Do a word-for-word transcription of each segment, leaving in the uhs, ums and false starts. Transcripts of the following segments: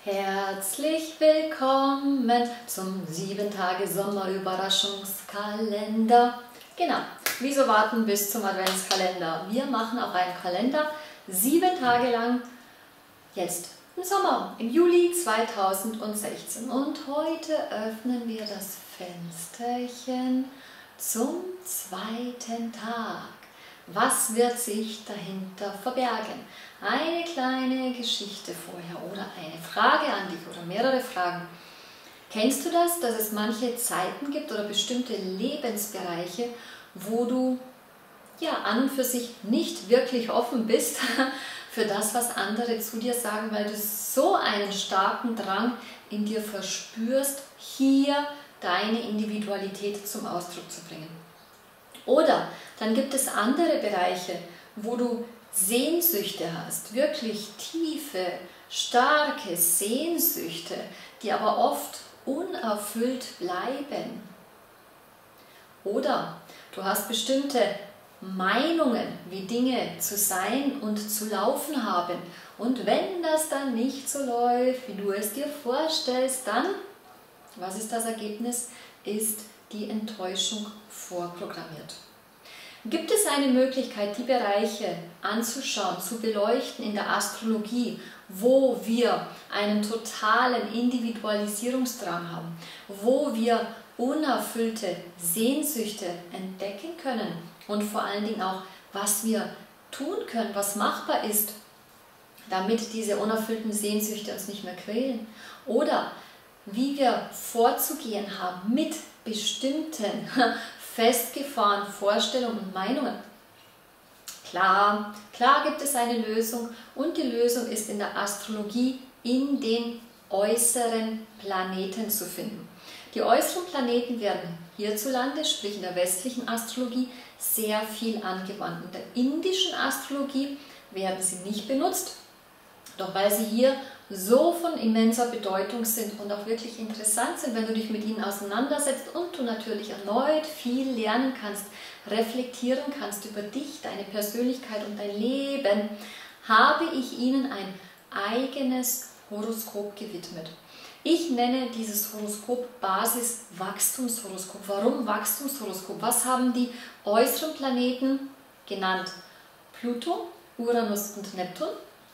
Herzlich willkommen zum sieben Tage Sommer-Überraschungskalender. Genau, wieso warten bis zum Adventskalender? Wir machen auch einen Kalender, sieben Tage lang, jetzt im Sommer, im Juli zweitausendsechzehn. Und heute öffnen wir das Fensterchen zum zweiten Tag. Was wird sich dahinter verbergen? Eine kleine Geschichte vorher oder eine Frage an dich oder mehrere Fragen. Kennst du das, dass es manche Zeiten gibt oder bestimmte Lebensbereiche, wo du ja an und für sich nicht wirklich offen bist für das, was andere zu dir sagen, weil du so einen starken Drang in dir verspürst, hier deine Individualität zum Ausdruck zu bringen? Oder dann gibt es andere Bereiche, wo du Sehnsüchte hast, wirklich tiefe, starke Sehnsüchte, die aber oft unerfüllt bleiben. Oder du hast bestimmte Meinungen, wie Dinge zu sein und zu laufen haben. Und wenn das dann nicht so läuft, wie du es dir vorstellst, dann, was ist das Ergebnis? Ist die Enttäuschung vorprogrammiert. Gibt es eine Möglichkeit, die Bereiche anzuschauen, zu beleuchten in der Astrologie, wo wir einen totalen Individualisierungsdrang haben, wo wir unerfüllte Sehnsüchte entdecken können und vor allen Dingen auch, was wir tun können, was machbar ist, damit diese unerfüllten Sehnsüchte uns nicht mehr quälen? Oder wie wir vorzugehen haben mit bestimmten festgefahrenen Vorstellungen und Meinungen. Klar, klar gibt es eine Lösung und die Lösung ist in der Astrologie in den äußeren Planeten zu finden. Die äußeren Planeten werden hierzulande, sprich in der westlichen Astrologie, sehr viel angewandt. In der indischen Astrologie werden sie nicht benutzt, doch weil sie hier so von immenser Bedeutung sind und auch wirklich interessant sind, wenn du dich mit ihnen auseinandersetzt und du natürlich erneut viel lernen kannst, reflektieren kannst über dich, deine Persönlichkeit und dein Leben, habe ich ihnen ein eigenes Horoskop gewidmet. Ich nenne dieses Horoskop Basis-Wachstumshoroskop. Warum Wachstumshoroskop? Was haben die äußeren Planeten genannt? Pluto, Uranus und Neptun,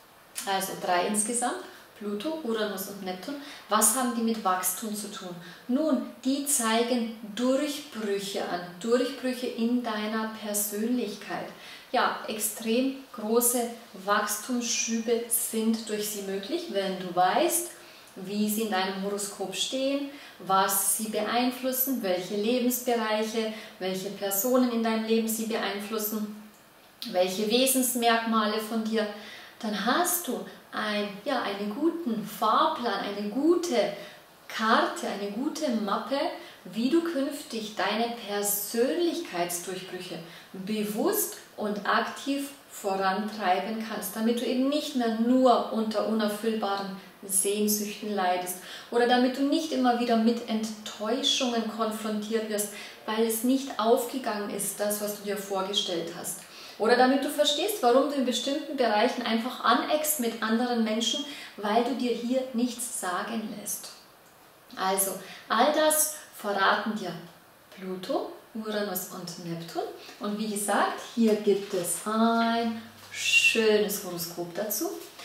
also drei insgesamt. Pluto, Uranus und Neptun. Was haben die mit Wachstum zu tun? Nun, die zeigen Durchbrüche an, Durchbrüche in deiner Persönlichkeit. Ja, extrem große Wachstumsschübe sind durch sie möglich, wenn du weißt, wie sie in deinem Horoskop stehen, was sie beeinflussen, welche Lebensbereiche, welche Personen in deinem Leben sie beeinflussen, welche Wesensmerkmale von dir. Dann hast du ein, ja, einen guten Fahrplan, eine gute Karte, eine gute Mappe, wie du künftig deine Persönlichkeitsdurchbrüche bewusst und aktiv vorantreiben kannst, damit du eben nicht mehr nur unter unerfüllbaren Sehnsüchten leidest oder damit du nicht immer wieder mit Enttäuschungen konfrontiert wirst, weil es nicht aufgegangen ist, das, was du dir vorgestellt hast. Oder damit du verstehst, warum du in bestimmten Bereichen einfach aneckst mit anderen Menschen, weil du dir hier nichts sagen lässt. Also, all das verraten dir Pluto, Uranus und Neptun. Und wie gesagt, hier gibt es ein schönes Horoskop dazu.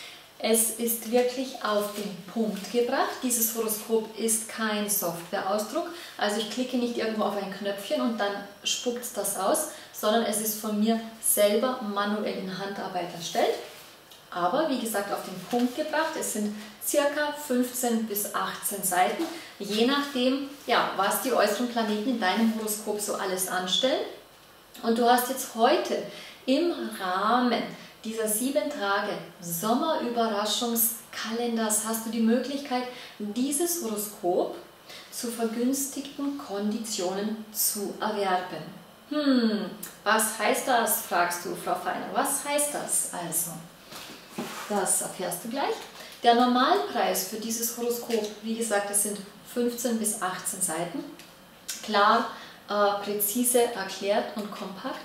Es ist wirklich auf den Punkt gebracht. Dieses Horoskop ist kein Softwareausdruck. Also ich klicke nicht irgendwo auf ein Knöpfchen und dann spuckt es das aus, sondern es ist von mir selber manuell in Handarbeit erstellt. Aber wie gesagt, auf den Punkt gebracht. Es sind circa fünfzehn bis achtzehn Seiten, je nachdem, ja, was die äußeren Planeten in deinem Horoskop so alles anstellen. Und du hast jetzt heute im Rahmen dieser sieben Tage Sommerüberraschungskalenders hast du die Möglichkeit, dieses Horoskop zu vergünstigten Konditionen zu erwerben. Hm, was heißt das, fragst du, Frau Feiner. Was heißt das also? Das erfährst du gleich. Der Normalpreis für dieses Horoskop, wie gesagt, es sind fünfzehn bis achtzehn Seiten, klar, äh, präzise erklärt und kompakt.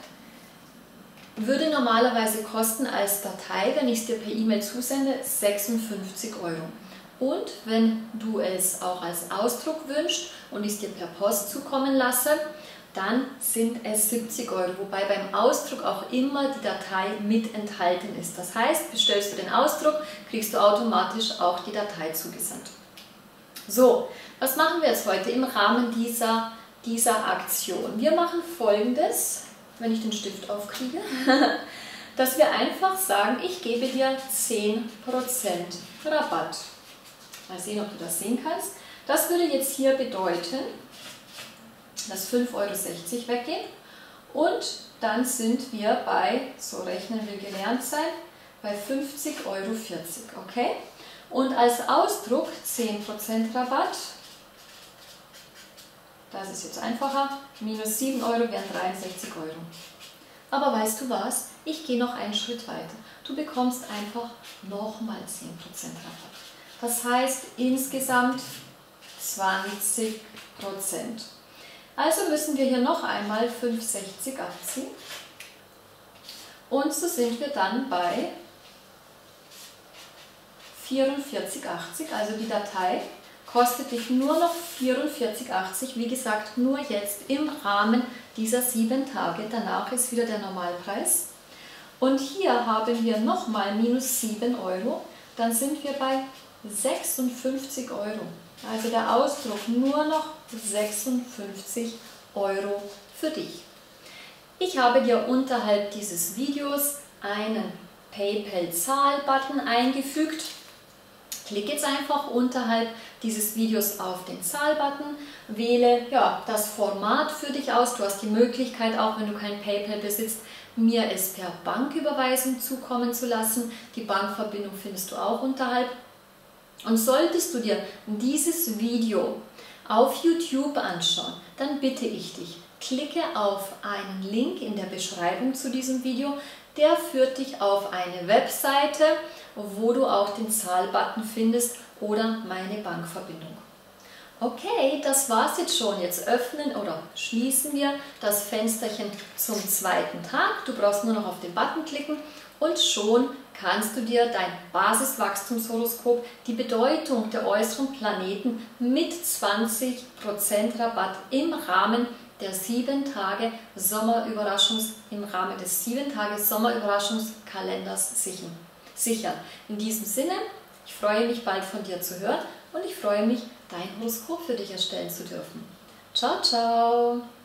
Würde normalerweise kosten als Datei, wenn ich es dir per E-Mail zusende, sechsundfünfzig Euro. Und wenn du es auch als Ausdruck wünschst und ich es dir per Post zukommen lasse, dann sind es siebzig Euro, wobei beim Ausdruck auch immer die Datei mit enthalten ist. Das heißt, bestellst du den Ausdruck, kriegst du automatisch auch die Datei zugesandt. So, was machen wir jetzt heute im Rahmen dieser, dieser Aktion? Wir machen Folgendes, wenn ich den Stift aufkriege, dass wir einfach sagen, ich gebe dir zehn Prozent Rabatt. Mal sehen, ob du das sehen kannst. Das würde jetzt hier bedeuten, dass fünf Euro sechzig weggehen und dann sind wir bei, so rechnen will gelernt sein, bei fünfzig Euro vierzig, okay? Und als Ausdruck zehn Prozent Rabatt, das ist jetzt einfacher, minus sieben Euro wären dreiundsechzig Euro. Aber weißt du was? Ich gehe noch einen Schritt weiter. Du bekommst einfach nochmal zehn Prozent Rabatt. Das heißt insgesamt zwanzig Prozent. Also müssen wir hier noch einmal fünf Euro sechzig abziehen. Und so sind wir dann bei vierundvierzig Euro achtzig. Also die Datei kostet dich nur noch vierundvierzig Euro achtzig. Wie gesagt, nur jetzt im Rahmen dieser sieben Tage. Danach ist wieder der Normalpreis. Und hier haben wir nochmal minus sieben Euro. Dann sind wir bei sechsundfünfzig Euro. Also der Ausdruck nur noch sechsundfünfzig Euro für dich. Ich habe dir unterhalb dieses Videos einen PayPal-Zahl-Button eingefügt. Klick jetzt einfach unterhalb dieses Videos auf den Zahl-Button, wähle ja, das Format für dich aus. Du hast die Möglichkeit, auch wenn du kein PayPal besitzt, mir es per Banküberweisung zukommen zu lassen. Die Bankverbindung findest du auch unterhalb. Und solltest du dir dieses Video auf YouTube anschauen, dann bitte ich dich, klicke auf einen Link in der Beschreibung zu diesem Video. Der führt dich auf eine Webseite, wo du auch den Zahlbutton findest oder meine Bankverbindung. Okay, das war's jetzt schon. Jetzt öffnen oder schließen wir das Fensterchen zum zweiten Tag. Du brauchst nur noch auf den Button klicken und schon kannst du dir dein Basiswachstumshoroskop, die Bedeutung der äußeren Planeten mit zwanzig Prozent Rabatt im Rahmen der sieben Tage Sommerüberraschungs, im Rahmen des sieben Tage Sommerüberraschungskalenders sichern. sichern. In diesem Sinne, ich freue mich bald von dir zu hören und ich freue mich, dein Horoskop für dich erstellen zu dürfen. Ciao, ciao!